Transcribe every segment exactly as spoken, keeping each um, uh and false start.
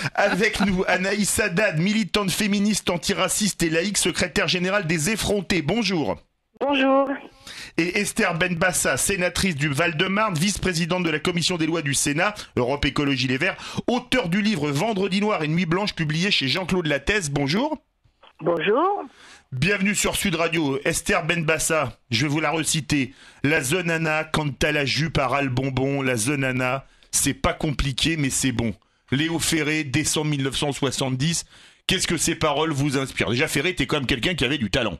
Avec nous, Anaïs Haddad, militante féministe antiraciste et laïque, secrétaire générale des Effrontés. Bonjour. Bonjour. Et Esther Benbassa, sénatrice du Val-de-Marne, vice-présidente de la commission des lois du Sénat, Europe Écologie Les Verts, auteur du livre Vendredi Noir et Nuit Blanche, publié chez Jean-Claude Lattès. Bonjour. Bonjour. Bienvenue sur Sud Radio. Esther Benbassa, je vais vous la reciter. La zonana, quand t'as la jupe à ras le bonbon, la zonana, c'est pas compliqué mais c'est bon. Léo Ferré, décembre mille neuf cent soixante-dix. Qu'est-ce que ces paroles vous inspirent? Déjà, Ferré était quand même quelqu'un qui avait du talent.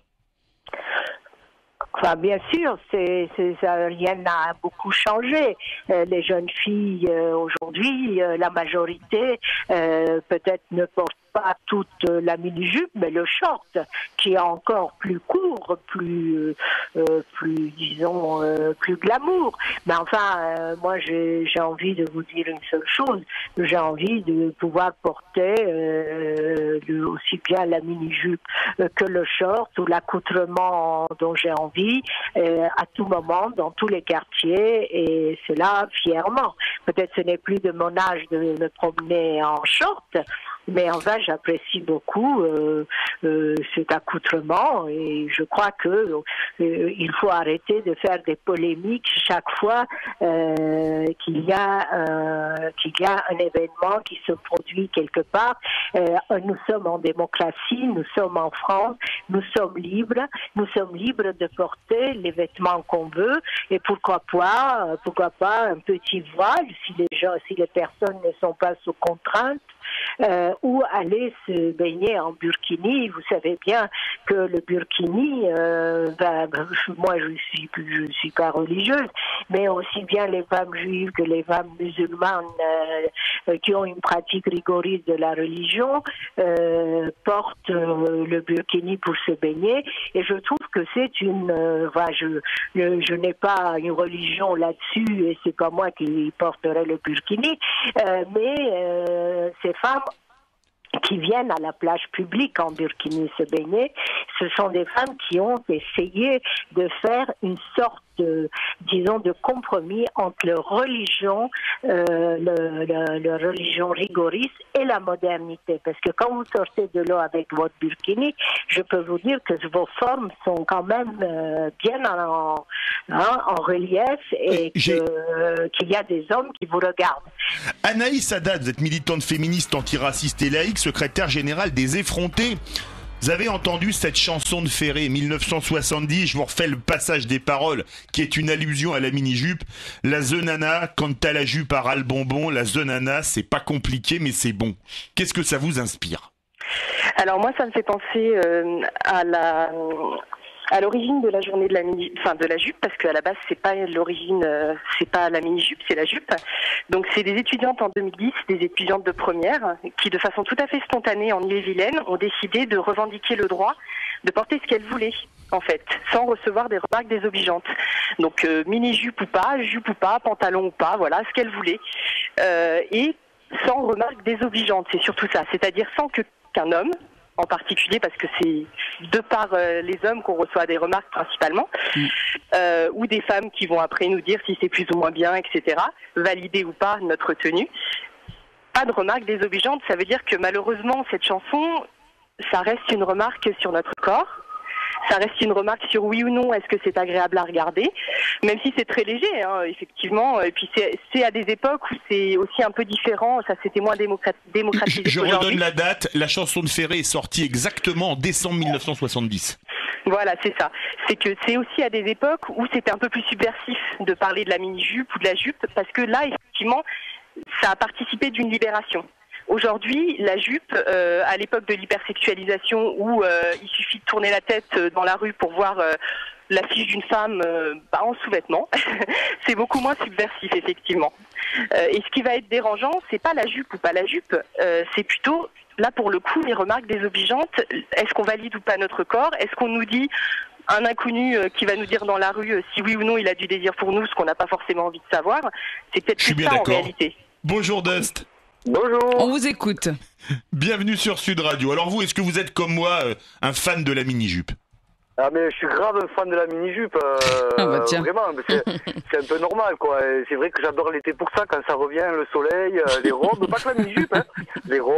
Enfin, bien sûr, c'est, c'est, ça, rien n'a beaucoup changé. Euh, les jeunes filles euh, aujourd'hui, euh, la majorité, euh, peut-être ne portent pas toute la mini-jupe, mais le short, qui est encore plus court, plus, euh, plus disons, euh, plus glamour. Mais enfin, euh, moi, j'ai, j'ai envie de vous dire une seule chose. J'ai envie de pouvoir porter euh, le, aussi bien la mini-jupe euh, que le short ou l'accoutrement dont j'ai envie, euh, à tout moment, dans tous les quartiers, et cela fièrement. Peut-être ce n'est plus de mon âge de me promener en short, mais enfin, j'apprécie beaucoup euh, euh, cet accoutrement et je crois que euh, il faut arrêter de faire des polémiques chaque fois euh, qu'il y a euh, qu'il y a un événement qui se produit quelque part. Euh, nous sommes en démocratie, nous sommes en France, nous sommes libres, nous sommes libres de porter les vêtements qu'on veut et pourquoi pas, pourquoi pas un petit voile si les gens, si les personnes ne sont pas sous contrainte. Euh, ou aller se baigner en burkini. Vous savez bien que le burkini, euh, ben, moi je suis je suis pas religieuse, mais aussi bien les femmes juives que les femmes musulmanes euh, qui ont une pratique rigoriste de la religion euh, portent euh, le burkini pour se baigner. Et je trouve que c'est une, euh, enfin, je je, je n'ai pas une religion là-dessus et c'est pas moi qui porterai le burkini, euh, mais euh, c'est femmes qui viennent à la plage publique en burkini se baigner, ce sont des femmes qui ont essayé de faire une sorte de, disons, de compromis entre leur religion, euh, le, le, le religion rigoriste et la modernité. Parce que quand vous sortez de l'eau avec votre burkini, je peux vous dire que vos formes sont quand même euh, bien en, hein, en relief et que, euh, qu'il y a des hommes qui vous regardent. Anaïs Haddad, vous êtes militante féministe antiraciste et laïque, secrétaire générale des Effrontés. Vous avez entendu cette chanson de Ferré, mille neuf cent soixante-dix, je vous refais le passage des paroles, qui est une allusion à la mini-jupe. La zenana, quand t'as la jupe à ras le bonbon, la zenana, c'est pas compliqué, mais c'est bon. Qu'est-ce que ça vous inspire? Alors moi, ça me fait penser euh, à la... à l'origine de la journée de la mini, enfin de la jupe, parce qu'à la base c'est pas l'origine, euh, c'est pas la mini jupe, c'est la jupe. Donc c'est des étudiantes en deux mille dix, des étudiantes de première, qui de façon tout à fait spontanée en Ille-et-Vilaine ont décidé de revendiquer le droit de porter ce qu'elles voulaient, en fait, sans recevoir des remarques désobligeantes. Donc euh, mini jupe ou pas, jupe ou pas, pantalon ou pas, voilà ce qu'elles voulaient, euh, et sans remarques désobligeantes. C'est surtout ça, c'est-à-dire sans que qu'un homme en particulier, parce que c'est de par euh, les hommes qu'on reçoit des remarques principalement, mmh. euh, ou des femmes qui vont après nous dire si c'est plus ou moins bien, et cetera, valider ou pas notre tenue. Pas de remarques désobligeantes, ça veut dire que malheureusement, cette chanson, ça reste une remarque sur notre corps, ça reste une remarque sur oui ou non, est-ce que c'est agréable à regarder, même si c'est très léger, hein, effectivement, et puis c'est, c'est à des époques où c'est aussi un peu différent, ça c'était moins démocrat- démocratisé Je, je qu'aujourd'hui. redonne la date, la chanson de Ferré est sortie exactement en décembre mille neuf cent soixante-dix. Voilà, c'est ça. C'est que c'est aussi à des époques où c'était un peu plus subversif de parler de la mini-jupe ou de la jupe, parce que là, effectivement, ça a participé d'une libération. Aujourd'hui, la jupe, euh, à l'époque de l'hypersexualisation où euh, il suffit de tourner la tête dans la rue pour voir euh, l'affiche d'une femme euh, bah, en sous-vêtements, c'est beaucoup moins subversif, effectivement. Euh, et ce qui va être dérangeant, c'est pas la jupe ou pas la jupe, euh, c'est plutôt, là pour le coup, les remarques désobligeantes. Est-ce qu'on valide ou pas notre corps? Est-ce qu'on nous dit un inconnu euh, qui va nous dire dans la rue euh, si oui ou non il a du désir pour nous, ce qu'on n'a pas forcément envie de savoir? C'est peut-être plus ça en réalité. Bonjour Dust. Bonjour. On vous écoute. Bienvenue sur Sud Radio. Alors vous, est-ce que vous êtes comme moi euh, un fan de la mini-jupe? Ah mais je suis grave un fan de la mini-jupe, euh, ah bah tiens. Vraiment, c'est, c'est un peu normal quoi. Et c'est vrai que j'adore l'été pour ça, quand ça revient, le soleil, euh, les robes, pas que la mini-jupe, hein. Les robes,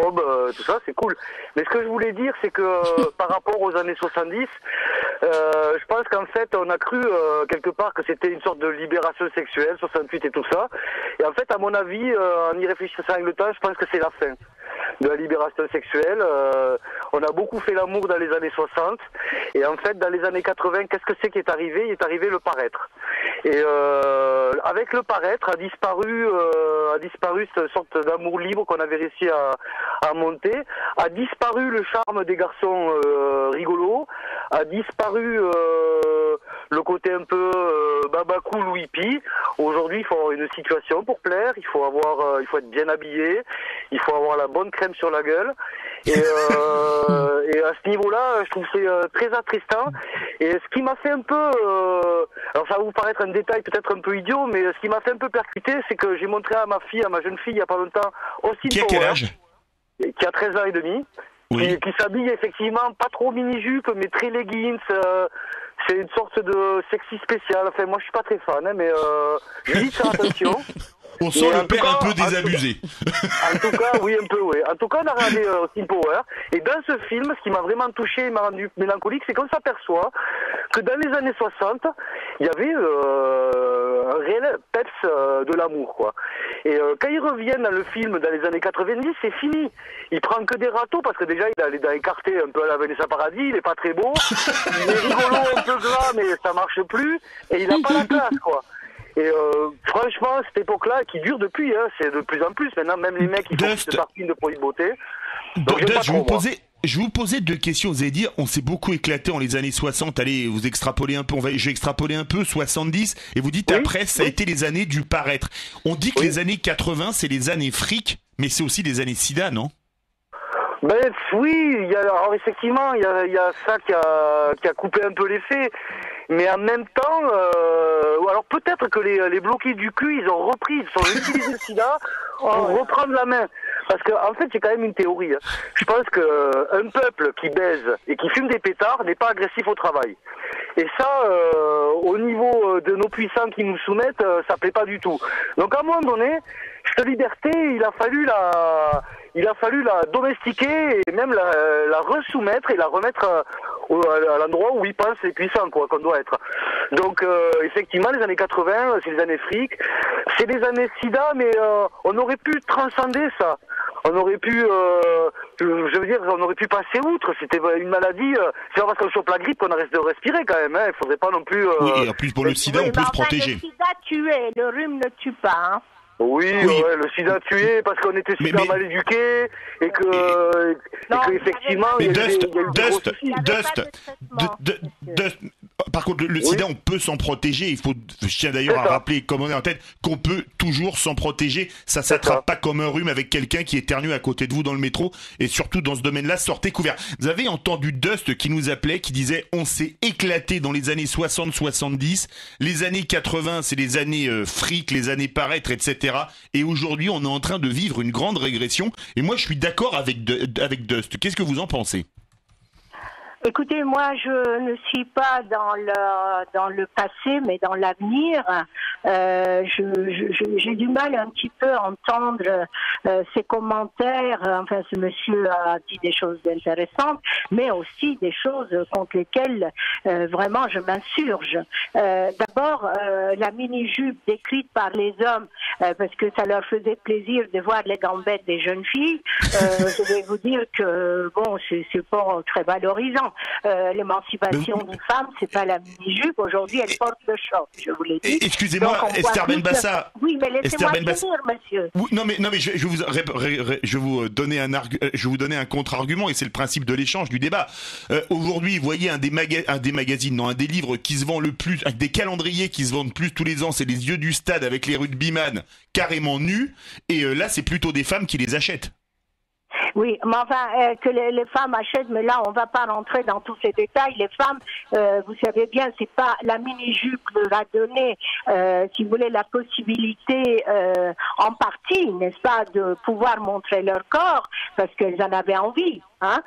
euh, tout ça, c'est cool. Mais ce que je voulais dire, c'est que euh, par rapport aux années soixante-dix, euh, je pense qu'en fait, on a cru euh, quelque part que c'était une sorte de libération sexuelle, soixante-huit et tout ça. Et en fait, à mon avis, euh, en y réfléchissant avec le temps, je pense que c'est la fin de la libération sexuelle. Euh, on a beaucoup fait l'amour dans les années soixante. Et en fait, dans les années quatre-vingts, qu'est-ce que c'est qui est arrivé? Il est arrivé le paraître. Et euh, avec le paraître a disparu, euh, a disparu cette sorte d'amour libre qu'on avait réussi à, à monter, a disparu le charme des garçons euh, rigolos, a disparu euh, le côté un peu euh, baba cool ou hippie. Aujourd'hui, il faut avoir une situation pour plaire, il faut avoir, euh, il faut être bien habillé, il faut avoir la bonne crème sur la gueule. Et, euh, et à ce niveau-là, je trouve que c'est euh, très attristant. Et ce qui m'a fait un peu, euh, alors ça va vous paraître un détail peut-être un peu idiot, mais ce qui m'a fait un peu percuter, c'est que j'ai montré à ma fille, à ma jeune fille, il y a pas longtemps, Austin Qui a quel Powers, âge? qui a treize ans et demi, Oui. qui, qui s'habille effectivement pas trop mini-jupe, mais très leggings. Euh, c'est une sorte de sexy spécial. Enfin, moi, je suis pas très fan, hein, mais euh, je lui dis de faire attention. On sent Mais en le tout père cas, un peu en tout- désabusé. En tout cas, oui, un peu, oui. En tout cas, on a regardé euh, Austin Power. Et dans ce film, ce qui m'a vraiment touché et m'a rendu mélancolique, c'est qu'on s'aperçoit que dans les années soixante, il y avait euh, un réel peps euh, de l'amour, quoi. Et euh, quand ils reviennent dans le film dans les années quatre-vingt-dix, c'est fini. Il prend que des râteaux parce que déjà, il a les dents écartées un peu à la Vanessa Paradis, il est pas très beau. Il est rigolo, un peu gras, mais ça marche plus. Et il a pas la classe, quoi. Et euh, franchement, cette époque-là, qui dure depuis, hein, c'est de plus en plus. Maintenant, même les mecs, ils font Dust. des parties de produits de beauté. Donc, j'aime Dust, pas je, vous trop, moi. posais, je vous posais deux questions. Vous allez dire, on s'est beaucoup éclaté en les années soixante. Allez, vous extrapolez un peu. On va, je vais extrapoler un peu, soixante-dix. Et vous dites, Oui, après, ça a oui. été les années du paraître. On dit que Oui. les années quatre-vingts, c'est les années fric, mais c'est aussi les années sida, non? Ben oui, il y a, alors effectivement, il y a, il y a ça qui a, qui a coupé un peu l'effet. Mais en même temps, euh, ou alors peut-être que les, les bloqués du cul, ils ont repris, ils ont utilisé le sida pour reprendre la main. Parce que en fait, j'ai quand même une théorie. Hein. Je pense que euh, un peuple qui baise et qui fume des pétards n'est pas agressif au travail. Et ça, euh, au niveau de nos puissants qui nous soumettent, euh, ça plaît pas du tout. Donc à un moment donné, cette liberté, il a fallu la, il a fallu la domestiquer et même la, la resoumettre et la remettre euh, au- à l'endroit où ils pensent les puissants, quoi, qu'on doit être. Donc euh, effectivement, les années quatre-vingts, c'est les années fric, c'est les années sida, mais euh, on aurait pu transcender ça. On aurait pu, euh, je je veux dire, on aurait pu passer outre. C'était une maladie. Euh, c'est pas parce qu'on chope la grippe qu'on arrête de respirer quand même. Hein. Il faudrait pas non plus. Euh, Oui, et en plus, pour le sida, Oui, on peut mais se enfin, protéger. le sida tué, le rhume ne tue pas. Hein. Oui, Oui. ouais, le sida tué parce qu'on était Mais- super mais- mal éduqués et que, et, Non, que il y effectivement, avait il Mais y a eu Dust, des- il y a eu des gros Dust, soucis. Il y avait Dust, pas de traitement, de- de- monsieur. Dust. Par contre, le, le Oui. sida, on peut s'en protéger. Il faut, je tiens d'ailleurs C'est à ça. rappeler, comme on est en tête, qu'on peut toujours s'en protéger. Ça ça. s'attrape pas comme un rhume avec quelqu'un qui éternue à côté de vous dans le métro. Et surtout, dans ce domaine-là, sortez couvert. Vous avez entendu Dust qui nous appelait, qui disait, on s'est éclaté dans les années soixante soixante-dix. Les années quatre-vingts, c'est les années euh, fric, les années paraître, et cetera. Et aujourd'hui, on est en train de vivre une grande régression. Et moi, je suis d'accord avec, De- avec Dust. Qu'est-ce que vous en pensez? Écoutez, moi, je ne suis pas dans le dans le passé, mais dans l'avenir. Euh, je, je- je- j'ai du mal un petit peu à entendre euh, ces commentaires. Enfin, ce monsieur a dit des choses intéressantes, mais aussi des choses contre lesquelles euh, vraiment je m'insurge. Euh, D'abord, euh, la mini-jupe décrite par les hommes, euh, parce que ça leur faisait plaisir de voir les gambettes des jeunes filles. Euh, je vais vous dire que bon, c'est c'est pas très valorisant. Euh, L'émancipation des femmes, c'est pas la mini-jupe. Aujourd'hui, elles portent le short, je vous l'ai dit. Et- Excusez-moi, Donc, on voit Esther plus Benbassa. que- Oui, mais Esther laissez-moi Benbassa. finir, monsieur. Oui, non mais non mais je, je vais vous ré- ré- ré- je vais vous euh, donner un argu- euh, je vais vous donner un contre-argument et c'est le principe de l'échange du débat. Euh, Aujourd'hui, vous voyez un des maga- un des magazines, non, un des livres qui se vend le plus, avec des calendriers qui se vendent plus tous les ans, c'est les yeux du stade avec les rugbyman carrément nus et euh, là c'est plutôt des femmes qui les achètent. Oui, mais enfin, euh, que les, les femmes achètent, mais là, on va pas rentrer dans tous ces détails. Les femmes, euh, vous savez bien, c'est pas la mini-jupe leur a donné, euh, si vous voulez, la possibilité, euh, en partie, n'est-ce pas, de pouvoir montrer leur corps, parce qu'elles en avaient envie. Hein,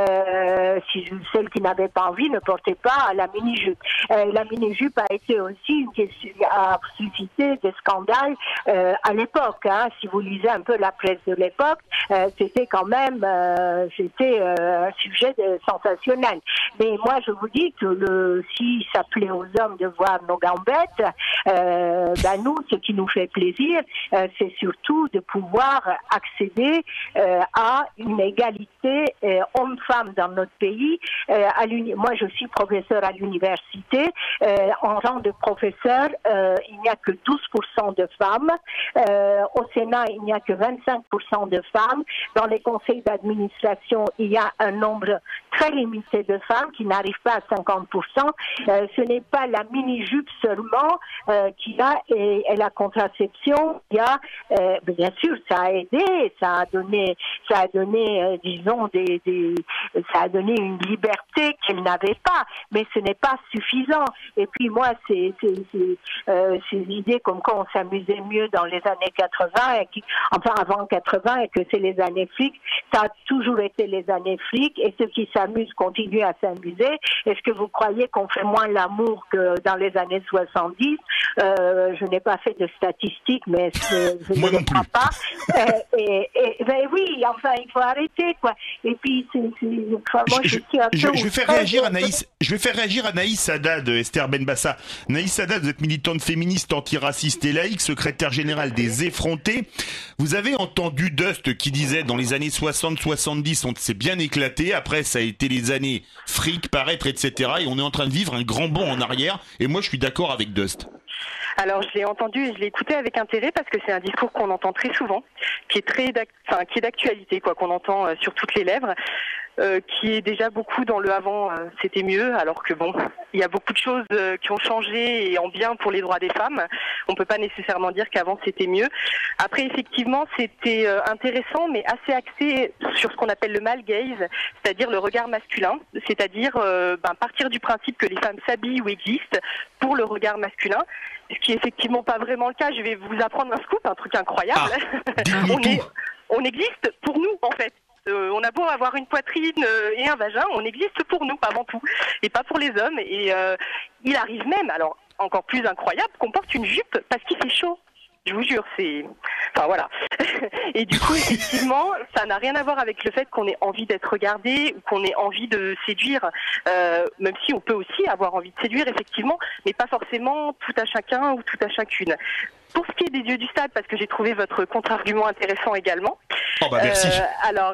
euh, si celles qui n'avaient pas envie ne portaient pas la mini-jupe. Euh, la mini-jupe a été aussi une question, a suscité des scandales euh, à l'époque. Hein. Si vous lisez un peu la presse de l'époque, euh, c'était quand même euh, c'était euh, un sujet de, sensationnel. Mais moi, je vous dis que le, si ça plaît aux hommes de voir nos gambettes, euh, ben nous, ce qui nous fait plaisir, euh, c'est surtout de pouvoir accéder euh, à une égalité Euh, hommes-femmes dans notre pays. Euh, à moi, je suis professeur à l'université. Euh, en tant que professeur, euh, il n'y a que douze pour cent de femmes. Euh, au Sénat, il n'y a que vingt-cinq pour cent de femmes. Dans les conseils d'administration, il y a un nombre très limité de femmes qui n'arrivent pas à cinquante pour cent. Euh, ce n'est pas la mini-jupe seulement euh, qui a et, et la contraception. Il y a, euh, bien sûr, ça a aidé, ça a donné, ça a donné, euh, disons, des Des, des, ça a donné une liberté qu'elle n'avait pas, mais ce n'est pas suffisant. Et puis moi, c'est, c'est, c'est, euh, ces idées comme quoi on s'amusait mieux dans les années quatre-vingts, et qui, enfin avant quatre-vingts, et que c'est les années flics, ça a toujours été les années flics, et ceux qui s'amusent continuent à s'amuser. Est-ce que vous croyez qu'on fait moins l'amour que dans les années soixante-dix? euh, Je n'ai pas fait de statistiques, mais je moi ne non crois plus. pas. Euh, et, et ben oui, enfin, il faut arrêter, quoi. Et puis, c'est, c'est, enfin, moi, je, je, suis un je, peu je vais faire réagir Anaïs. Je vais faire réagir Anaïs Haddad, Esther Benbassa. Anaïs Haddad, vous êtes militante féministe, antiraciste et laïque, secrétaire générale des Effrontés. Vous avez entendu Dust qui disait dans les années soixante soixante-dix, on s'est bien éclaté. Après, ça a été les années fric, paraître, et cetera. Et on est en train de vivre un grand bond en arrière. Et moi, je suis d'accord avec Dust. Alors je l'ai entendu et je l'ai écouté avec intérêt parce que c'est un discours qu'on entend très souvent, qui est très, enfin, qui est d'actualité, quoi, qu'on entend euh, sur toutes les lèvres, euh, qui est déjà beaucoup dans le avant, euh, c'était mieux, alors que bon, il y a beaucoup de choses euh, qui ont changé et en bien pour les droits des femmes. On peut pas nécessairement dire qu'avant c'était mieux. Après effectivement c'était euh, intéressant, mais assez axé sur ce qu'on appelle le male gaze, c'est-à-dire le regard masculin, c'est-à-dire euh, ben, partir du principe que les femmes s'habillent ou existent pour le regard masculin. Ce qui est effectivement pas vraiment le cas. Je vais vous apprendre un scoop, un truc incroyable. Ah, on, est, on existe pour nous, en fait. Euh, on a beau avoir une poitrine euh, et un vagin, on existe pour nous avant tout, et pas pour les hommes. Et euh, il arrive même, alors encore plus incroyable, qu'on porte une jupe parce qu'il fait chaud. Je vous jure, c'est... Enfin, voilà. Et du coup, effectivement, ça n'a rien à voir avec le fait qu'on ait envie d'être regardé ou qu'on ait envie de séduire, euh, même si on peut aussi avoir envie de séduire, effectivement, mais pas forcément tout à chacun ou tout à chacune. Pour ce qui est des yeux du stade, parce que j'ai trouvé votre contre-argument intéressant également. Oh bah merci. Euh, alors,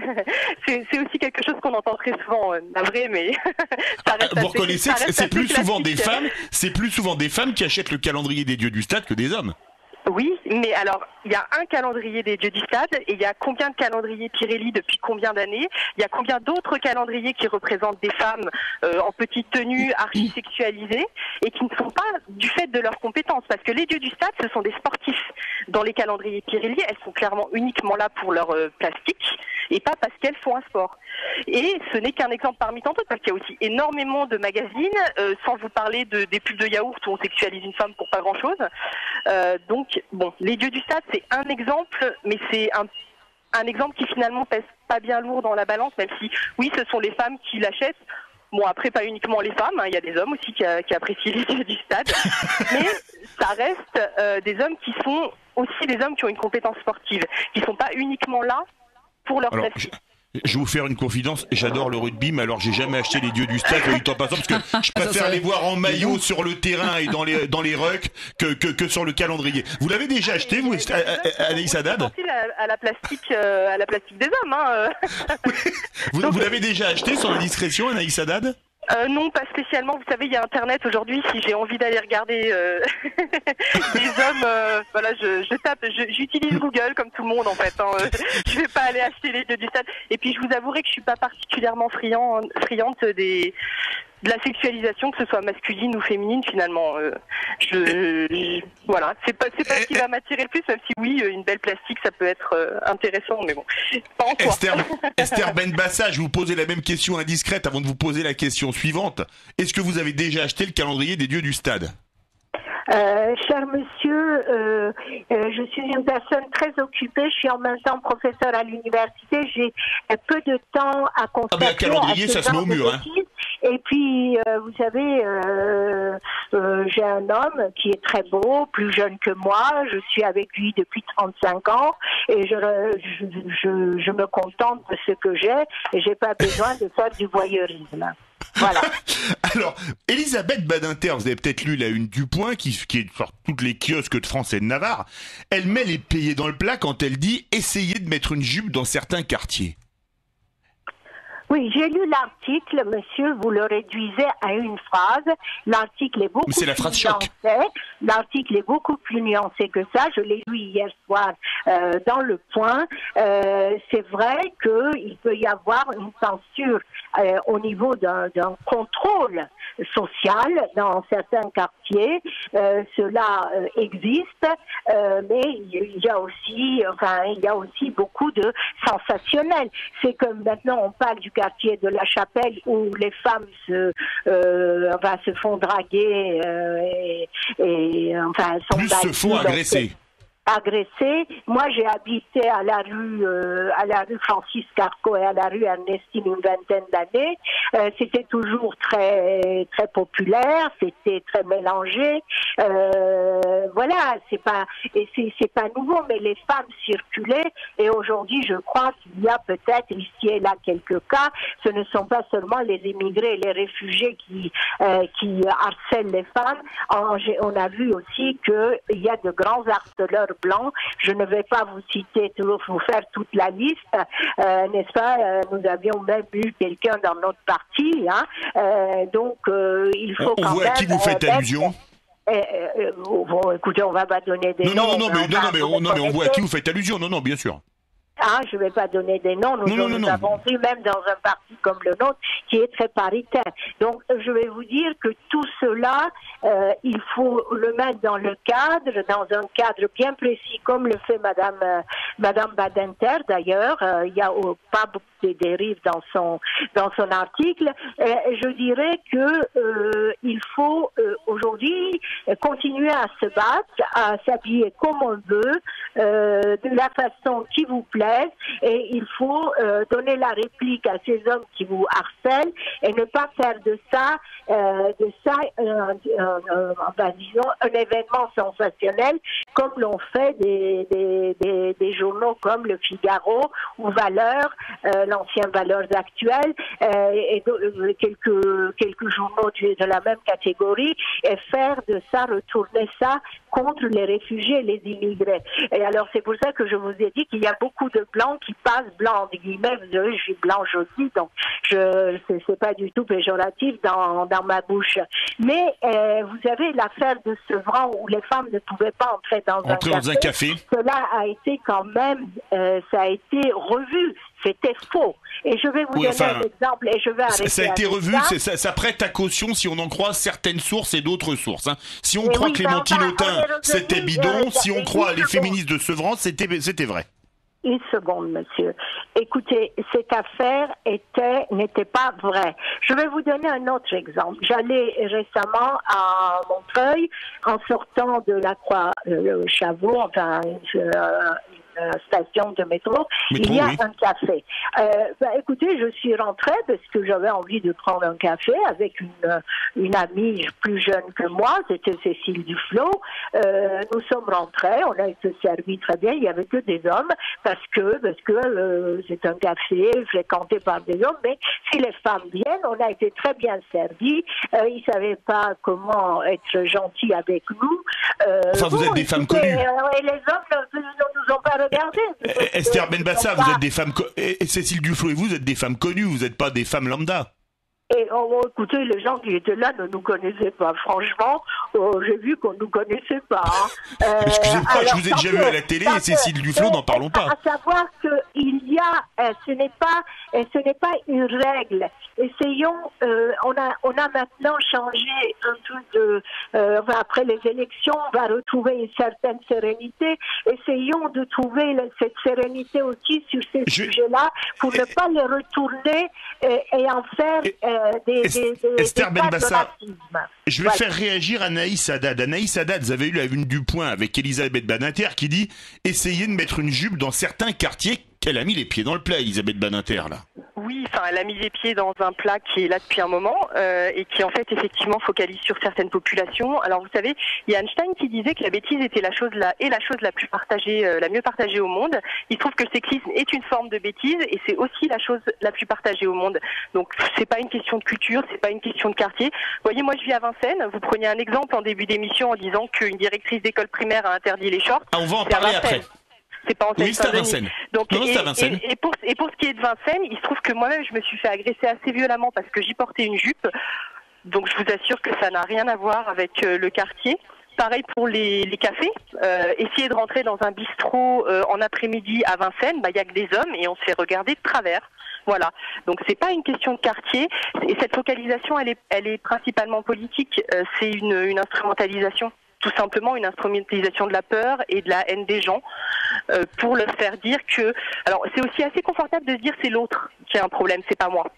c'est, c'est aussi quelque chose qu'on entend très souvent, euh, navré, mais ça reste Vous assez, reconnaissez ça que reste c'est assez plus souvent des classique. femmes, c'est plus souvent des femmes qui achètent le calendrier des dieux du stade que des hommes. Oui, mais alors, il y a un calendrier des dieux du stade et il y a combien de calendriers Pirelli depuis combien d'années? Il y a combien d'autres calendriers qui représentent des femmes euh, en petite tenue, archi-sexualisées et qui ne sont pas du fait de leurs compétences? Parce que les dieux du stade, ce sont des sportifs. Dans les calendriers Pirelli, elles sont clairement uniquement là pour leur euh, plastique et pas parce qu'elles font un sport. Et ce n'est qu'un exemple parmi tant d'autres, parce qu'il y a aussi énormément de magazines, euh, sans vous parler de, des pubs de yaourt où on sexualise une femme pour pas grand-chose. Euh, donc, bon, les dieux du stade, c'est un exemple, mais c'est un, un exemple qui finalement pèse pas bien lourd dans la balance, même si, oui, ce sont les femmes qui l'achètent. Bon, après, pas uniquement les femmes, hein, il y a des hommes aussi qui, a, qui apprécient les dieux du stade, mais ça reste euh, des hommes qui sont aussi des hommes qui ont une compétence sportive, qui sont pas uniquement là pour leur Alors, plastique. Je vais vous faire une confidence, j'adore le rugby, mais alors j'ai jamais acheté les dieux du stade du temps passant parce que je préfère ça, les voir en maillot sur le terrain et dans les dans les rucks que, que que sur le calendrier. Vous l'avez déjà acheté, vous, Anaïs Haddad? À, à la plastique, euh, à la plastique des hommes. Hein. Vous, vous l'avez déjà acheté sans discrétion, Anaïs Haddad? Euh, non, pas spécialement. Vous savez, il y a Internet aujourd'hui. Si j'ai envie d'aller regarder euh, des hommes, euh, voilà, je, je tape, je, j'utilise Google comme tout le monde en fait. Hein. Je vais pas aller acheter les dieux du stade. Et puis, je vous avouerai que je suis pas particulièrement friand, friande des de la sexualisation, que ce soit masculine ou féminine. Finalement, euh, je, je, voilà, c'est pas c'est pas ce qui va m'attirer le plus. Même si oui, une belle plastique, ça peut être euh, intéressant, mais bon, pas en soi. Esther, Esther Benbassa, je vous posais la même question indiscrète avant de vous poser la question suivante. Est-ce que vous avez déjà acheté le calendrier des dieux du stade? Euh, cher monsieur, euh, euh, je suis une personne très occupée. Je suis en même temps professeur à l'université. J'ai peu de temps à consacrer. Ah ben, un calendrier, à ce ça se met au mur. Hein. Et puis, euh, vous savez, euh, euh, j'ai un homme qui est très beau, plus jeune que moi. Je suis avec lui depuis trente-cinq ans et je, je, je, je me contente de ce que j'ai et j'ai pas besoin de faire du voyeurisme. Voilà. Alors, Elisabeth Badinter, vous avez peut-être lu la une du Point, qui, qui est sur toutes les kiosques de France et de Navarre. Elle met les pieds dans le plat quand elle dit « essayez de mettre une jupe dans certains quartiers ». Oui, j'ai lu l'article, monsieur, vous le réduisez à une phrase. L'article est beaucoup c'est la phrase plus nuancé. L'article est beaucoup plus nuancé que ça. Je l'ai lu hier soir euh, dans Le Point. Euh, c'est vrai qu'il peut y avoir une censure euh, au niveau d'un, d'un contrôle social dans certains quartiers. Euh, cela euh, existe, euh, mais il y a aussi, enfin, il y a aussi beaucoup de sensationnel. C'est comme maintenant on parle du quartier de la Chapelle où les femmes se, euh, enfin, se font draguer euh, et, et enfin sont plus se font agresser. agressés. Moi, j'ai habité à la rue, euh, à la rue Francis Carco et à la rue Ernestine une vingtaine d'années. Euh, c'était toujours très, très populaire. C'était très mélangé. Euh, voilà, c'est pas, et c'est, c'est pas nouveau, mais les femmes circulaient. Et aujourd'hui, je crois qu'il y a peut-être ici et là quelques cas. Ce ne sont pas seulement les immigrés et les réfugiés qui, euh, qui harcèlent les femmes. En, on a vu aussi qu'il y a de grands harceleurs blancs. Je ne vais pas vous citer, vous faire toute la liste, euh, n'est-ce pas? Euh, nous avions même eu quelqu'un dans notre parti, hein. Euh, donc euh, il faut on, quand on voit même. À qui vous faites euh, allusion? Euh, euh, bon, écoutez, on va pas donner des non, noms. Non, non, mais, non, non, mais, on, non, mais on voit à qui vous faites allusion. Non, non, bien sûr. Ah, je ne vais pas donner des noms. Nous, non, nous, non, nous non. avons vu même dans un parti comme le nôtre qui est très paritaire. Donc, je vais vous dire que tout cela, euh, il faut le mettre dans le cadre, dans un cadre bien précis, comme le fait Madame euh, Madame Badinter. D'ailleurs, euh, il n'y a oh, pas beaucoup de dérives dans son dans son article. Euh, je dirais que euh, il faut euh, aujourd'hui continuer à se battre, à s'habiller comme on veut, euh, de la façon qui vous plaît. Et il faut euh, donner la réplique à ces hommes qui vous harcèlent et ne pas faire de ça, euh, de ça, euh, euh, euh, ben, disons, un événement sensationnel comme l'ont fait des, des, des, des journaux comme Le Figaro ou Valeurs, euh, l'ancien Valeurs actuelles, euh, et de, quelques quelques journaux de, de la même catégorie, et faire de ça, retourner ça contre les réfugiés et les immigrés. Et alors c'est pour ça que je vous ai dit qu'il y a beaucoup de blancs qui passent blancs, entre guillemets. Vous savez, je suis blanche aussi, donc je c'est, c'est pas du tout péjoratif dans dans ma bouche. Mais euh, vous avez l'affaire de Sevran où les femmes ne pouvaient pas entrer dans, un, entrer café. dans un café. Cela a été quand même, euh, ça a été revu. C'était faux. Et je vais vous oui, donner enfin, un exemple et je vais arrêter. Ça a été revu, ça. Ça, ça prête à caution si on en croit certaines sources et d'autres sources. Hein. Si on et croit oui, Clémentine enfin, Autain, c'était bidon. Euh, si on croit les féministes de Sevran, c'était, c'était vrai. Une seconde, monsieur. Écoutez, cette affaire était, n'était pas vraie. Je vais vous donner un autre exemple. J'allais récemment à Montreuil en sortant de la Croix euh, le Chavot, enfin, euh, une station de métro. métro il y a oui. un café. Euh, bah, écoutez, je suis rentrée parce que j'avais envie de prendre un café avec une, une amie plus jeune que moi, c'était Cécile Duflot. Euh, nous sommes rentrés, on a été servis très bien, il n'y avait que des hommes, parce que, parce que euh, c'est un café fréquenté par des hommes, mais si les femmes viennent, on a été très bien servis, euh, ils ne savaient pas comment être gentils avec nous. Euh, enfin, vous bon, êtes des femmes connues. Et les hommes ne, ne nous ont pas regardés. Esther Benbassa, vous êtes des femmes co- et Cécile Duflot et vous êtes des femmes connues, vous n'êtes pas des femmes lambda. Et oh, écoutez, les gens qui étaient là ne nous connaissaient pas. Franchement, oh, j'ai vu qu'on ne nous connaissait pas. Hein. Euh, Excusez-moi, alors, je vous ai déjà vu à la télé et Cécile Duflot, n'en parlons pas. À savoir qu'il y a, euh, ce n'est pas, euh, ce n'est pas une règle. Essayons, euh, on a, on a maintenant changé un peu de, euh, après les élections, on va retrouver une certaine sérénité. Essayons de trouver cette sérénité aussi sur ces je... sujets-là pour ne pas les retourner et, et en faire. Et... Euh, Des, des, des, Esther Benbassa, Je vais Ouais. faire réagir Anaïs Haddad. Anaïs Haddad, vous avez eu la une du point avec Elisabeth Badinter qui dit « Essayez de mettre une jupe dans certains quartiers ». Elle a mis les pieds dans le plat, Elisabeth Badinter, là. Oui, enfin, elle a mis les pieds dans un plat qui est là depuis un moment euh, et qui en fait effectivement focalise sur certaines populations. Alors vous savez, il y a Einstein qui disait que la bêtise était la chose la et la chose la plus partagée, euh, la mieux partagée au monde. Il trouve que le sexisme est une forme de bêtise et c'est aussi la chose la plus partagée au monde. Donc c'est pas une question de culture, c'est pas une question de quartier. Vous voyez, moi je vis à Vincennes. Vous preniez un exemple en début d'émission en disant qu'une directrice d'école primaire a interdit les shorts. Ah, on va en C'est à parler Vincennes. après. C'est pas en Oui, c'est à Seine-Saint-Denis. Vincennes. Donc, Non, et, c'est à Vincennes. et, et, pour, et pour ce qui est de Vincennes, il se trouve que moi-même, je me suis fait agresser assez violemment parce que j'y portais une jupe. Donc, je vous assure que ça n'a rien à voir avec euh, le quartier. Pareil pour les, les cafés. Euh, essayer de rentrer dans un bistrot euh, en après-midi à Vincennes, bah, il y a que des hommes et on se fait regarder de travers. Voilà. Donc c'est pas une question de quartier. Et cette focalisation, elle est, elle est principalement politique. Euh, c'est une, une instrumentalisation. Tout simplement une instrumentalisation de la peur et de la haine des gens euh, pour leur faire dire que... Alors c'est aussi assez confortable de se dire c'est l'autre qui a un problème, c'est pas moi.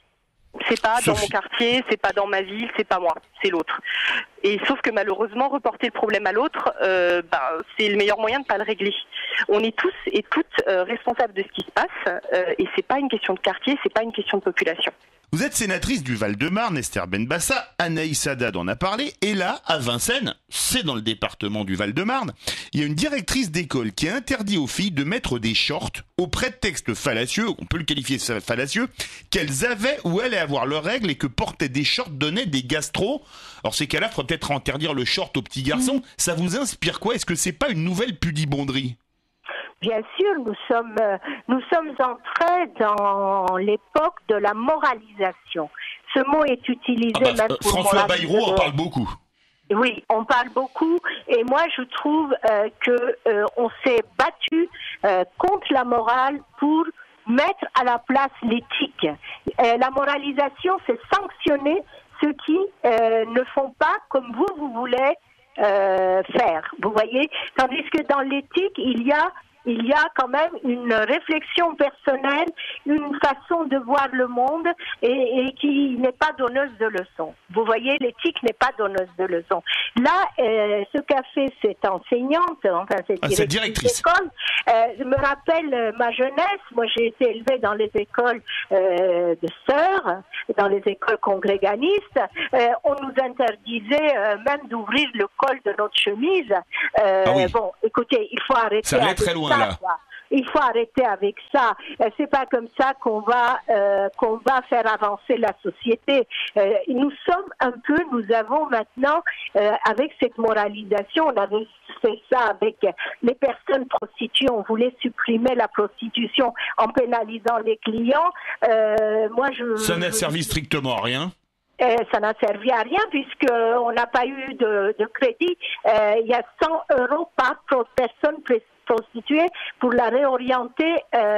C'est pas Sophie. dans mon quartier, c'est pas dans ma ville, c'est pas moi, c'est l'autre. Et sauf que malheureusement, reporter le problème à l'autre, euh, bah, c'est le meilleur moyen de pas le régler. On est tous et toutes euh, responsables de ce qui se passe euh, et c'est pas une question de quartier, c'est pas une question de population. Vous êtes sénatrice du Val-de-Marne, Esther Benbassa, Anaïs Haddad en a parlé, et là, à Vincennes, c'est dans le département du Val-de-Marne, il y a une directrice d'école qui a interdit aux filles de mettre des shorts au prétexte fallacieux, on peut le qualifier de fallacieux, qu'elles avaient ou allaient avoir leurs règles et que porter des shorts donnait des gastro. Alors ces cas-là, il faudrait peut-être interdire le short aux petits garçons. Mmh. Ça vous inspire quoi? Est-ce que c'est pas une nouvelle pudibonderie? Bien sûr, nous sommes, euh, nous sommes entrés dans l'époque de la moralisation. Ce mot est utilisé ah bah, même euh, pour François moraliser. Bayrou en parle beaucoup. Oui, on parle beaucoup et moi je trouve euh, que euh, on s'est battu euh, contre la morale pour mettre à la place l'éthique. Euh, la moralisation, c'est sanctionner ceux qui euh, ne font pas comme vous, vous voulez euh, faire. Vous voyez? Tandis que dans l'éthique, il y a Il y a quand même une réflexion personnelle, une façon de voir le monde et, et qui n'est pas donneuse de leçons. Vous voyez, l'éthique n'est pas donneuse de leçons. Là, euh, ce qu'a fait cette enseignante, enfin cette ah, directrice, directrice. d'école, euh, me rappelle euh, ma jeunesse. Moi, j'ai été élevée dans les écoles euh, de sœurs, dans les écoles congréganistes. Euh, on nous interdisait euh, même d'ouvrir le col de notre chemise. Euh, ah oui. Bon, écoutez, il faut arrêter. Ça allait très loin. Ça, il faut arrêter avec ça. Euh, c'est pas comme ça qu'on va euh, qu'on va faire avancer la société. Euh, nous sommes un peu, nous avons maintenant euh, avec cette moralisation, on avait fait ça avec les personnes prostituées. On voulait supprimer la prostitution en pénalisant les clients. Euh, moi, je. Ça n'a servi strictement à rien. Euh, ça n'a servi à rien puisqu'on n'a pas eu de, de crédit. Euh, il y a cent euros par personne prostituée pour la réorienter,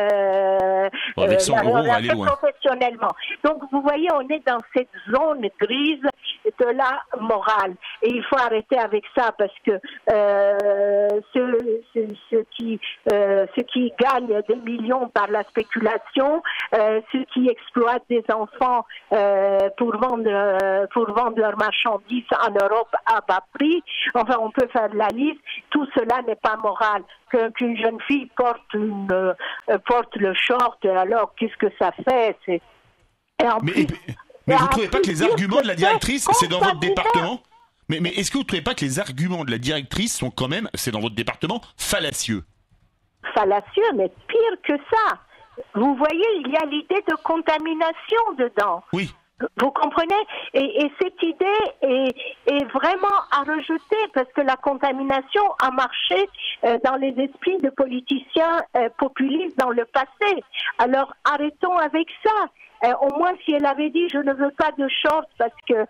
euh, bon, avec euh, cent la euros, réorienter allez loin. professionnellement. Donc vous voyez, on est dans cette zone grise de la morale. Et il faut arrêter avec ça parce que euh, ceux, ceux, ceux, qui, euh, ceux qui gagnent des millions par la spéculation, euh, ceux qui exploitent des enfants euh, pour vendre euh, pour vendre leurs marchandises en Europe à bas prix, enfin on peut faire la liste, tout cela n'est pas moral. Que, qu'une jeune fille porte, une, euh, porte le short, alors qu'est-ce que ça fait? C'est... Et en mais plus, mais, mais vous ne trouvez pas que les arguments de la directrice, c'est dans votre département? Mais, mais est-ce que vous ne trouvez pas que les arguments de la directrice sont quand même, c'est dans votre département, fallacieux? Fallacieux, mais pire que ça. Vous voyez, il y a l'idée de contamination dedans. Oui. Vous comprenez? Et, et cette idée est, est vraiment à rejeter parce que la contamination a marché euh, dans les esprits de politiciens euh, populistes dans le passé. Alors arrêtons avec ça. Euh, au moins, si elle avait dit, je ne veux pas de shorts parce que,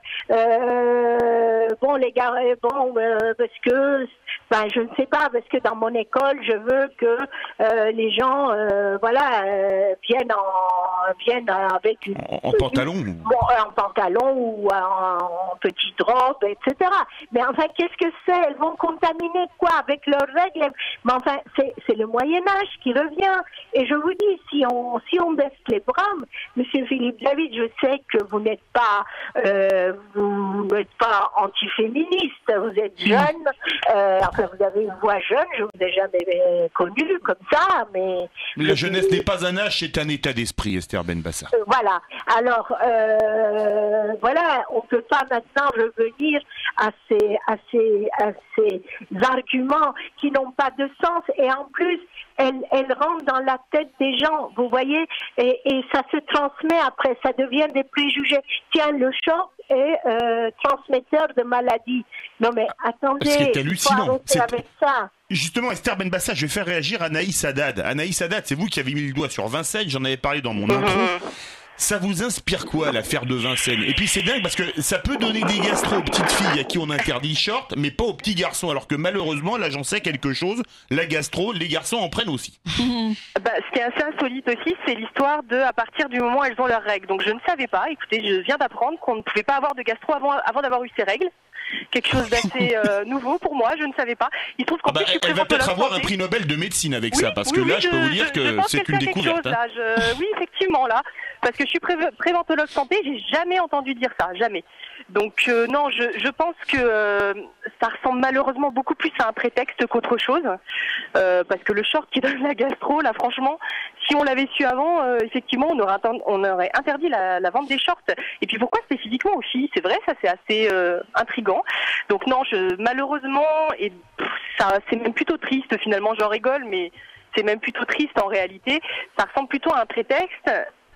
euh, bon, les gars, bon, euh, parce que, ben, je ne sais pas, parce que dans mon école, je veux que euh, les gens, euh, voilà, euh, viennent en, viennent avec une, en, en pantalon, une, bon, en pantalon ou en, en petite robe, et cetera. Mais enfin, qu'est-ce que c'est? Elles vont contaminer quoi avec leurs règles? Mais enfin, c'est, c'est le Moyen Âge qui revient. Et je vous dis, si on si on baisse les bras, Monsieur Philippe David, je sais que vous n'êtes pas euh, vous n'êtes pas antiféministe, vous êtes jeune, euh, enfin vous avez une voix jeune, je vous ai jamais connu comme ça, mais... mais la jeunesse n'est pas un âge, c'est un état d'esprit, Esther Benbassa. Euh, voilà, alors euh, voilà, on ne peut pas maintenant revenir à ces, à ces, à ces arguments qui n'ont pas de sens, et en plus, elles, elles rentrent dans la tête des gens, vous voyez, et, et ça se transmet après, ça devient des préjugés. Tiens, le short est euh, transmetteur de maladies. Non mais attendez, c'est hallucinant. C'est avec ça. Justement, Esther Benbassa, je vais faire réagir Anaïs Haddad. Anaïs Haddad, c'est vous qui avez mis le doigt sur Vincennes, j'en avais parlé dans mon intro. Ça vous inspire quoi, l'affaire de Vincennes? Et puis c'est dingue parce que ça peut donner des gastro aux petites filles à qui on interdit le short, mais pas aux petits garçons. Alors que malheureusement, là j'en sais quelque chose, la gastro, les garçons en prennent aussi. Bah, ce qui est assez insolite aussi, c'est l'histoire de à partir du moment où elles ont leurs règles. Donc je ne savais pas, écoutez, je viens d'apprendre qu'on ne pouvait pas avoir de gastro avant, avant d'avoir eu ses règles. Quelque chose d'assez euh, nouveau pour moi, je ne savais pas. Il trouve qu'en ah bah, plus, je suis elle va peut-être avoir santé. un prix Nobel de médecine avec oui, ça, parce oui, que oui, là, je, je peux vous dire je, que je pense c'est que une c'est découverte. Chose, hein. là. Je, oui, effectivement, là, parce que je suis pré préventologue santé, j'ai jamais entendu dire ça, jamais. Donc euh, non, je, je pense que euh, ça ressemble malheureusement beaucoup plus à un prétexte qu'autre chose, euh, parce que le short qui donne la gastro, là, franchement, si on l'avait su avant, euh, effectivement, on aurait, on aurait interdit la, la vente des shorts. Et puis pourquoi spécifiquement aux filles? C'est vrai, ça c'est assez euh, intriguant. Donc non, je, malheureusement, et pff, ça, c'est même plutôt triste finalement. J'en rigole, mais c'est même plutôt triste en réalité. Ça ressemble plutôt à un prétexte.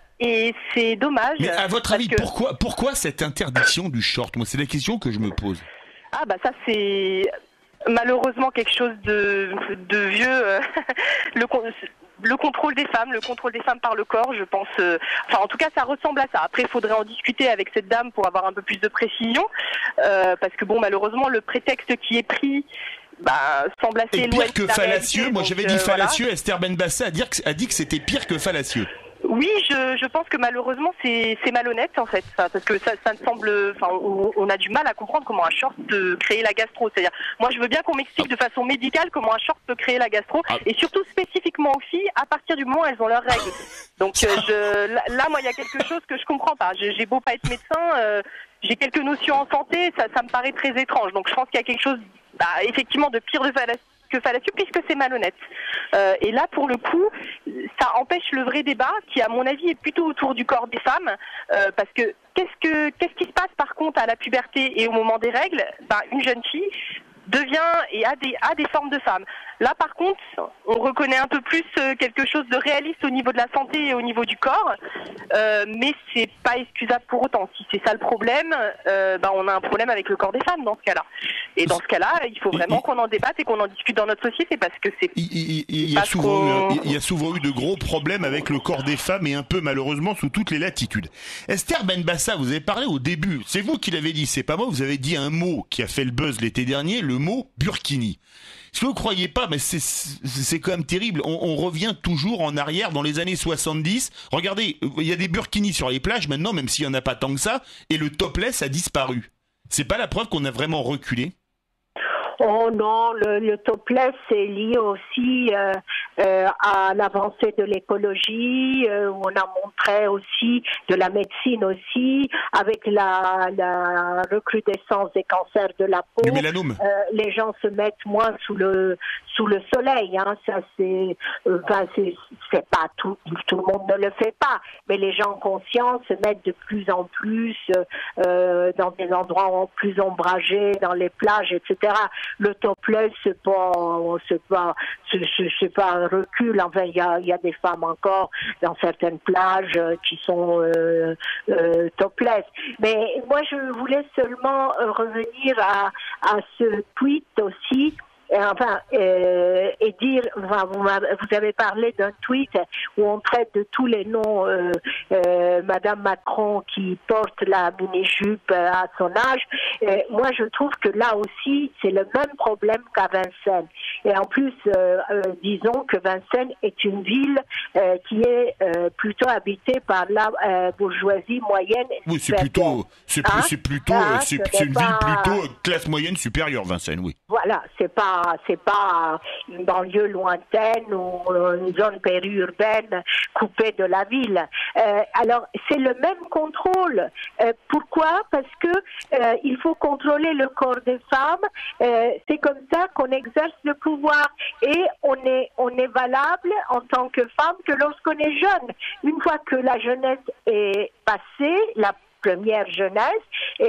Et c'est dommage. Mais à votre avis, que... pourquoi, pourquoi cette interdiction du short? Moi, c'est la question que je me pose. Ah bah ça c'est malheureusement quelque chose de, de vieux. Euh, le, le contrôle des femmes, le contrôle des femmes par le corps, je pense. Euh, enfin, en tout cas, ça ressemble à ça. Après, il faudrait en discuter avec cette dame pour avoir un peu plus de précision, euh, parce que bon, malheureusement, le prétexte qui est pris. Bah, semble assez Et pire que fallacieux. Réalité, moi, j'avais dit euh, fallacieux. Voilà. Esther Benbassa a dit que, a dit que c'était pire que fallacieux. Oui, je, je pense que malheureusement c'est malhonnête en fait, ça, parce que ça, ça me semble, enfin, on, on a du mal à comprendre comment un short peut créer la gastro. C'est-à-dire, moi je veux bien qu'on m'explique de façon médicale comment un short peut créer la gastro, ah. et surtout spécifiquement aux filles à partir du moment où elles ont leurs règles. Donc euh, je, là, là, moi il y a quelque chose que je comprends pas. J'ai beau pas être médecin, euh, j'ai quelques notions en santé, ça, ça me paraît très étrange. Donc je pense qu'il y a quelque chose, bah, effectivement, de pire de fallacieux. que fallacieux puisque c'est malhonnête. Euh, et là, pour le coup, ça empêche le vrai débat qui, à mon avis, est plutôt autour du corps des femmes, euh, parce que qu'est-ce que qu'est-ce qui se passe par contre à la puberté et au moment des règles? Ben, une jeune fille devient et a des, a des formes de femme. Là, par contre, on reconnaît un peu plus quelque chose de réaliste au niveau de la santé et au niveau du corps, euh, mais c'est pas excusable pour autant. Si c'est ça le problème, euh, bah, on a un problème avec le corps des femmes dans ce cas-là. Et dans ce cas-là, il faut vraiment qu'on en débatte et qu'on en discute dans notre société, parce que c'est... Il, il, il, y a souvent eu, il y a souvent eu de gros problèmes avec le corps des femmes, et un peu malheureusement sous toutes les latitudes. Esther Benbassa, vous avez parlé au début, c'est vous qui l'avez dit, c'est pas moi, vous avez dit un mot qui a fait le buzz l'été dernier, le mot burkini. Si vous ne croyez pas, mais c'est c'est quand même terrible. On, on revient toujours en arrière dans les années soixante-dix. Regardez, il y a des burkinis sur les plages maintenant, même s'il n'y en a pas tant que ça, et le topless a disparu. C'est pas la preuve qu'on a vraiment reculé? Oh non, le, le topless est lié aussi euh, euh, à l'avancée de l'écologie, euh, où on a montré aussi de la médecine aussi, avec la, la recrudescence des cancers de la peau. Du mélanome. Euh, les gens se mettent moins sous le sous le soleil, hein. Ça c'est, euh, enfin c'est c'est pas tout, tout le monde ne le fait pas, mais les gens conscients se mettent de plus en plus euh, dans des endroits plus ombragés, dans les plages, et cetera. Le topless, c'est pas, c'est pas, c'est pas un recul. Enfin, il y a, il y a des femmes encore dans certaines plages euh, qui sont euh, euh, topless. Mais moi, je voulais seulement euh, revenir à, à ce tweet aussi. Enfin, euh, et dire, enfin, vous, vous avez parlé d'un tweet où on traite de tous les noms euh, euh, Madame Macron qui porte la mini-jupe à son âge. Et moi, je trouve que là aussi, c'est le même problème qu'à Vincennes. Et en plus, euh, euh, disons que Vincennes est une ville euh, qui est euh, plutôt habitée par la euh, bourgeoisie moyenne. Oui, c'est plutôt, c'est hein c'est plutôt, hein, c'est ce une pas... ville plutôt classe moyenne supérieure, Vincennes, oui. Voilà, c'est pas, c'est pas une banlieue lointaine ou une zone périurbaine coupée de la ville. Euh, alors, c'est le même contrôle. Euh, pourquoi? Parce que euh, il faut contrôler le corps des femmes. Euh, c'est comme ça qu'on exerce le pouvoir et on est, on est valable en tant que femme que lorsqu'on est jeune. Une fois que la jeunesse est passée, la première jeunesse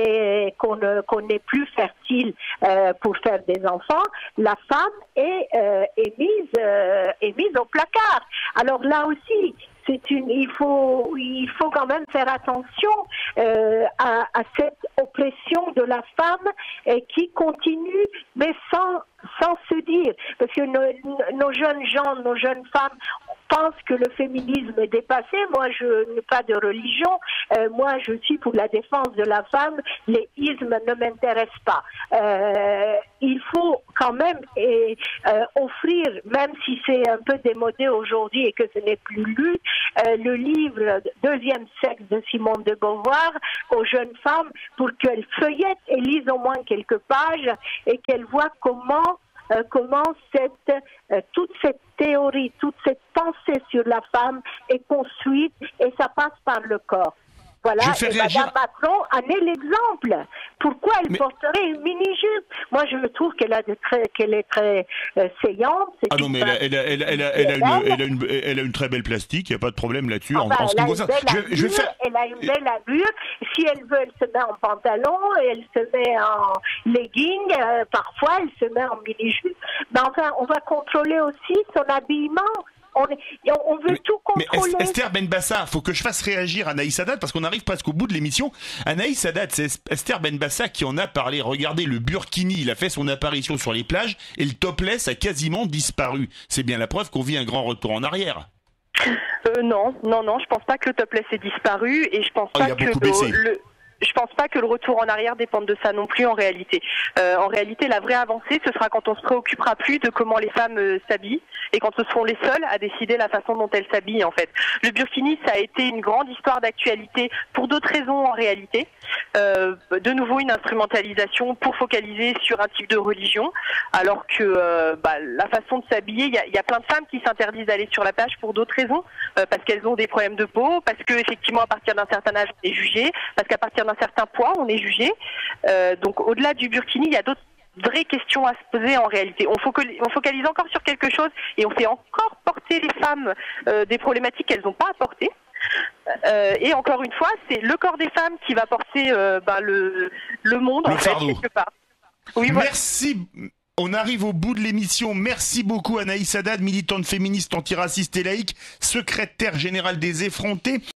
et qu'on ne, qu'on n'est plus fertile euh, pour faire des enfants, la femme est, euh, est mise euh, est mise au placard. Alors là aussi, c'est une, il faut il faut quand même faire attention euh, à, à cette oppression de la femme et qui continue, mais sans sans se dire, parce que nos, nos jeunes gens, nos jeunes femmes pensent que le féminisme est dépassé. Moi, je n'ai pas de religion. Euh, moi, je suis pour la défense de la femme. Les ismes ne m'intéressent pas. Euh, il faut quand même et, euh, offrir, même si c'est un peu démodé aujourd'hui et que ce n'est plus lu, euh, le livre Deuxième sexe de Simone de Beauvoir aux jeunes femmes pour qu'elles feuillettent et lisent au moins quelques pages et qu'elles voient comment Euh, comment cette, euh, toute cette théorie, toute cette pensée sur la femme est construite et ça passe par le corps. Voilà, je fais et réagir... Madame Macron en est l'exemple. Pourquoi elle Mais... porterait une mini-jupe? Moi, je trouve qu'elle a de très, qu'elle est très euh, saillante. Ah non, mais elle a, elle, a, elle, a, elle, a, elle, a une, elle, a une, elle a une très belle plastique, il n'y a pas de problème là-dessus. Ah en, bah, en ce qui concerne... je, je faire... Elle a une belle allure. Si elle veut, elle se met en pantalon, elle se met en legging, euh, parfois elle se met en mini-jupe. Mais enfin, on va contrôler aussi son habillement. On, est, on veut mais, tout contrôler. Mais Esther Benbassa, faut que je fasse réagir Anaïs Haddad parce qu'on arrive presque au bout de l'émission. Anaïs Haddad, c'est Esther Benbassa qui en a parlé. Regardez, le burkini, il a fait son apparition sur les plages et le topless a quasiment disparu. C'est bien la preuve qu'on vit un grand retour en arrière. Euh, non, non, non, je pense pas que le topless ait disparu et je pense oh, pas que le, le, je pense pas que le retour en arrière dépende de ça non plus en réalité. Euh, en réalité, la vraie avancée, ce sera quand on se préoccupera plus de comment les femmes euh, s'habillent et quand ce seront les seules à décider la façon dont elles s'habillent en fait. Le burkini, ça a été une grande histoire d'actualité pour d'autres raisons en réalité. Euh, de nouveau, une instrumentalisation pour focaliser sur un type de religion, alors que euh, bah, la façon de s'habiller, il y a, y a plein de femmes qui s'interdisent d'aller sur la plage pour d'autres raisons, euh, parce qu'elles ont des problèmes de peau, parce que effectivement à partir d'un certain âge on est jugé, parce qu'à partir d'un certain poids on est jugé. Euh, donc au-delà du burkini, il y a d'autres vraies questions à se poser en réalité. On focalise, on focalise encore sur quelque chose et on fait encore porter les femmes euh, des problématiques qu'elles n'ont pas à porter. Euh, et encore une fois, c'est le corps des femmes qui va porter euh, bah, le, le monde le en fardeau. fait, quelque part. Oui, voilà. Merci. On arrive au bout de l'émission. Merci beaucoup Anaïs Haddad, militante féministe antiraciste et laïque, secrétaire générale des Effrontés.